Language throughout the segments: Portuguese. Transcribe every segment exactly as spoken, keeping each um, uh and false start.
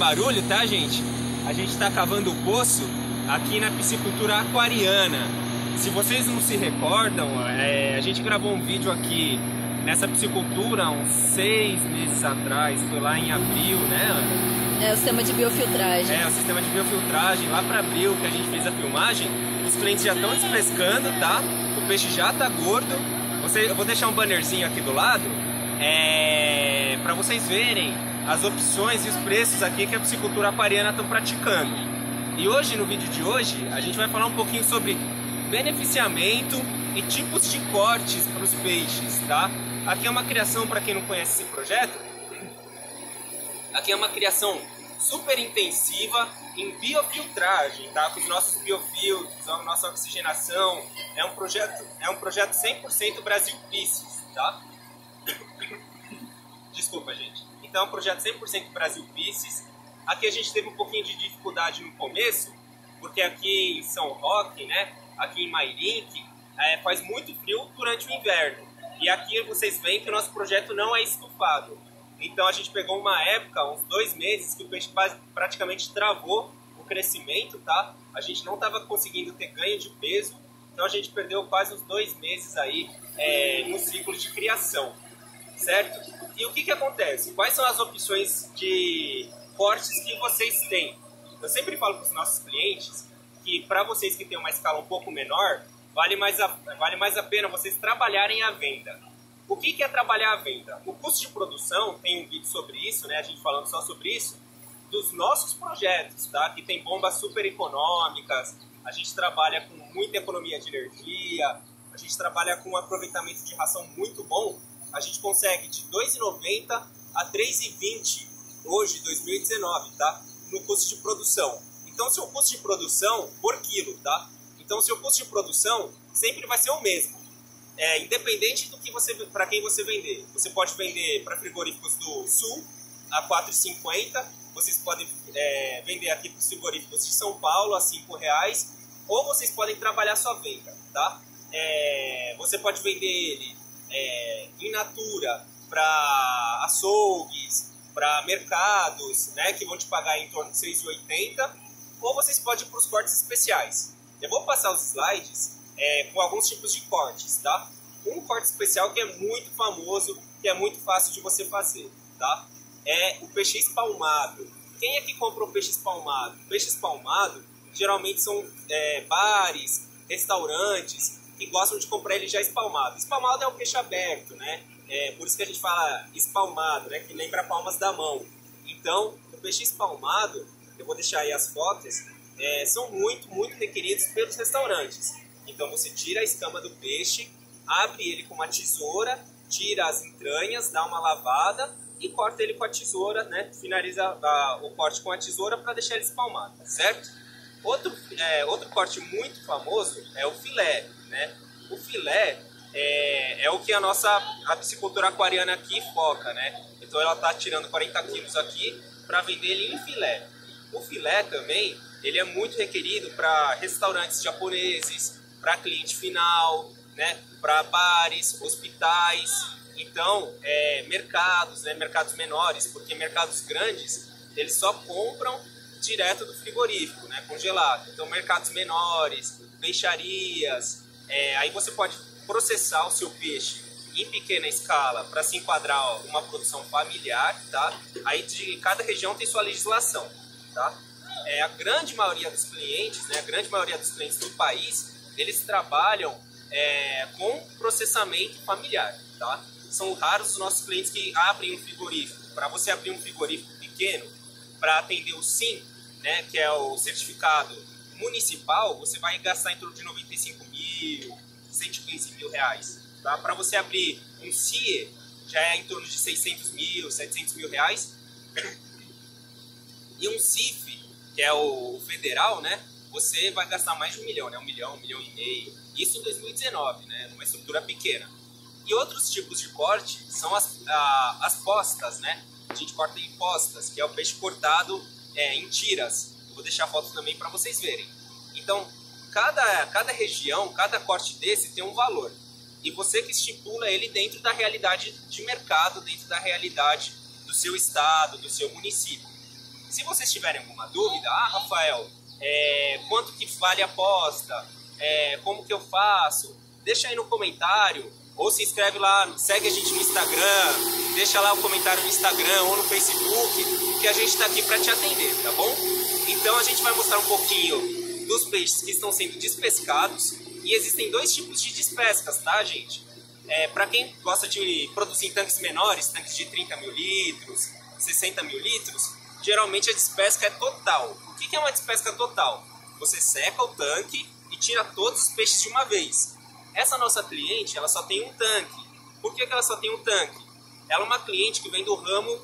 barulho, tá, gente? A gente está cavando o poço aqui na piscicultura aquariana. Se vocês não se recordam, é, a gente gravou um vídeo aqui nessa piscicultura uns seis meses atrás, foi lá em abril, né, Ana? É o sistema de biofiltragem. É, o sistema de biofiltragem, lá para abril que a gente fez a filmagem, os clientes já estão despescando, tá? O peixe já tá gordo. Você, eu vou deixar um bannerzinho aqui do lado, é, para vocês verem as opções e os preços aqui que a piscicultura aquariana estão praticando. E hoje, no vídeo de hoje, a gente vai falar um pouquinho sobre beneficiamento e tipos de cortes para os peixes, tá? Aqui é uma criação, para quem não conhece esse projeto, aqui é uma criação super intensiva em biofiltragem, tá? Com os nossos biofiltros, a nossa oxigenação. É um projeto, é um projeto cem por cento Brasil Pisces, tá? Desculpa, gente. Então é um projeto cem por cento Brasil Pisces. Aqui a gente teve um pouquinho de dificuldade no começo, porque aqui em São Roque, né? Aqui em Mairinque, é, faz muito frio durante o inverno. E aqui vocês veem que o nosso projeto não é estufado. Então a gente pegou uma época, uns dois meses, que o peixe praticamente travou o crescimento, tá? A gente não estava conseguindo ter ganho de peso, então a gente perdeu quase uns dois meses aí é, no ciclo de criação, certo? E o que que acontece? Quais são as opções de cortes que vocês têm? Eu sempre falo para os nossos clientes que para vocês que têm uma escala um pouco menor, vale mais a, vale mais a pena vocês trabalharem a venda. O que que é trabalhar a venda? O custo de produção, tem um vídeo sobre isso, né? A gente falando só sobre isso, dos nossos projetos, tá? Que tem bombas super econômicas, a gente trabalha com muita economia de energia, a gente trabalha com um aproveitamento de ração muito bom, a gente consegue de dois reais e noventa centavos a três reais e vinte centavos hoje, dois mil e dezenove, tá? No custo de produção. Então, seu custo de produção por quilo, tá? Então, seu custo de produção sempre vai ser o mesmo. É, independente do que você, para quem você vender. Você pode vender para frigoríficos do Sul a quatro reais e cinquenta centavos, vocês podem é, vender aqui para os frigoríficos de São Paulo a cinco reais, ou vocês podem trabalhar sua venda, tá? É, você pode vender ele é, in natura para açougues, para mercados, né, que vão te pagar em torno de seis reais e oitenta centavos, ou vocês podem ir para os cortes especiais. Eu vou passar os slides É, com alguns tipos de cortes, tá? Um corte especial que é muito famoso, que é muito fácil de você fazer, tá? É o peixe espalmado. Quem é que compra o peixe espalmado? O peixe espalmado geralmente são é, bares, restaurantes que gostam de comprar ele já espalmado. Espalmado é o peixe aberto, né? É, por isso que a gente fala espalmado, né? Que lembra palmas da mão. Então, o peixe espalmado, eu vou deixar aí as fotos, é, são muito, muito requeridos pelos restaurantes. Então você tira a escama do peixe, abre ele com uma tesoura, tira as entranhas, dá uma lavada e corta ele com a tesoura, né? Finaliza a, o corte com a tesoura para deixar ele espalmado, certo? Outro, é, outro corte muito famoso é o filé, né? O filé é, é o que a nossa a piscicultura aquariana aqui foca, né? Então ela está tirando quarenta quilos aqui para vender ele em filé. O filé também, ele é muito requerido para restaurantes japoneses, para cliente final, né, para bares, hospitais, então é, mercados, né, mercados menores, porque mercados grandes eles só compram direto do frigorífico, né, congelado. Então mercados menores, peixarias, é, aí você pode processar o seu peixe em pequena escala para se enquadrar uma produção familiar, tá? Aí de cada região tem sua legislação, tá? É, a grande maioria dos clientes, né, a grande maioria dos clientes do país, eles trabalham é, com processamento familiar, tá? São raros os nossos clientes que abrem um frigorífico. Para você abrir um frigorífico pequeno, para atender o SIM, né, que é o certificado municipal, você vai gastar em torno de noventa e cinco mil, cento e quinze mil reais. Tá? Para você abrir um C I E, já é em torno de seiscentos mil, setecentos mil reais. E um C I F, que é o federal, né? Você vai gastar mais de um milhão, né? Um milhão, um milhão e meio. Isso em dois mil e dezenove, né? Numa estrutura pequena. E outros tipos de corte são as, a, as postas, né? A gente corta em postas, que é o peixe cortado é, em tiras. Eu vou deixar a foto também para vocês verem. Então, cada, cada região, cada corte desse tem um valor. E você que estipula ele dentro da realidade de mercado, dentro da realidade do seu estado, do seu município. Se vocês tiverem alguma dúvida, ah, Rafael, é, quanto que vale a aposta? É, como que eu faço? Deixa aí no comentário, ou se inscreve lá, segue a gente no Instagram, deixa lá o comentário no Instagram ou no Facebook, que a gente está aqui para te atender, tá bom? Então a gente vai mostrar um pouquinho dos peixes que estão sendo despescados, e existem dois tipos de despescas, tá, gente? É, para quem gosta de produzir em tanques menores, tanques de trinta mil litros, sessenta mil litros, geralmente a despesca é total. O que é uma despesca total? Você seca o tanque e tira todos os peixes de uma vez. Essa nossa cliente, ela só tem um tanque. Por que que ela só tem um tanque? Ela é uma cliente que vem do ramo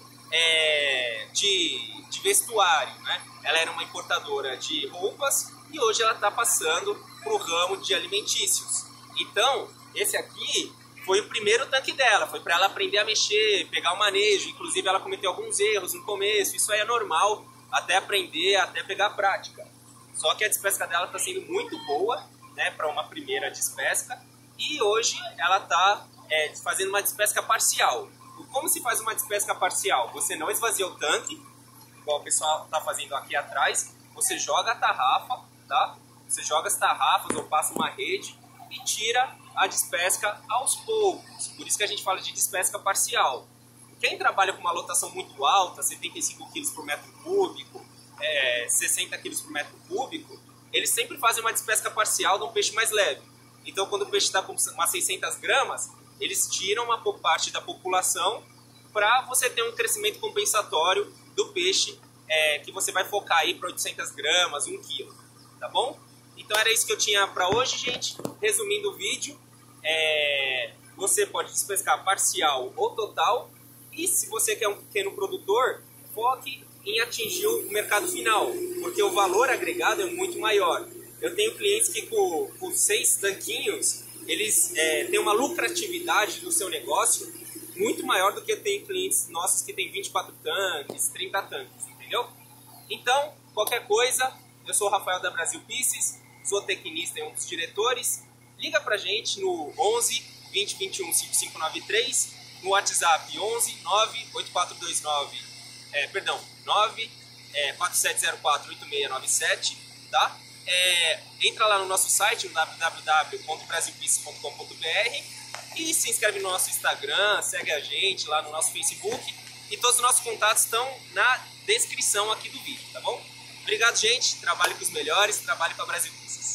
é, de, de vestuário, né? Ela era uma importadora de roupas e hoje ela está passando para o ramo de alimentícios. Então, esse aqui foi o primeiro tanque dela, foi para ela aprender a mexer, pegar o manejo. Inclusive ela cometeu alguns erros no começo, isso aí é normal, até aprender, até pegar a prática. Só que a despesca dela está sendo muito boa, né, para uma primeira despesca, e hoje ela está é, fazendo uma despesca parcial. Como se faz uma despesca parcial? Você não esvazia o tanque, igual o pessoal está fazendo aqui atrás, você joga a tarrafa, tá? Você joga as tarrafas ou passa uma rede e tira a despesca aos poucos. Por isso que a gente fala de despesca parcial. Quem trabalha com uma lotação muito alta, setenta e cinco quilos por metro cúbico, é, sessenta quilos por metro cúbico, eles sempre fazem uma despesca parcial de um peixe mais leve. Então, quando o peixe está com umas seiscentas gramas, eles tiram uma parte da população para você ter um crescimento compensatório do peixe é, que você vai focar aí para oitocentas gramas, um quilo, tá bom? Então era isso que eu tinha para hoje, gente. Resumindo o vídeo, é, você pode despescar parcial ou total, e se você quer um pequeno produtor, foque em atingir o mercado final, porque o valor agregado é muito maior. Eu tenho clientes que com, com seis tanquinhos, eles é, têm uma lucratividade no seu negócio muito maior do que tem clientes nossos que têm vinte e quatro tanques, trinta tanques, entendeu? Então, qualquer coisa, eu sou o Rafael da Brasil Pisces, sou tecnista e um dos diretores. Liga pra gente no onze, vinte, vinte e um, cinquenta e cinco noventa e três, no WhatsApp onze, nove, oito quatro dois nove, é, perdão, nove, é, quatro sete zero quatro, oito seis nove sete, tá? É, entra lá no nosso site, no w w w ponto brasil pisces ponto com ponto b r, e se inscreve no nosso Instagram, segue a gente lá no nosso Facebook, e todos os nossos contatos estão na descrição aqui do vídeo, tá bom? Obrigado, gente. Trabalhe com os melhores, trabalhe com a Brasil Pisces.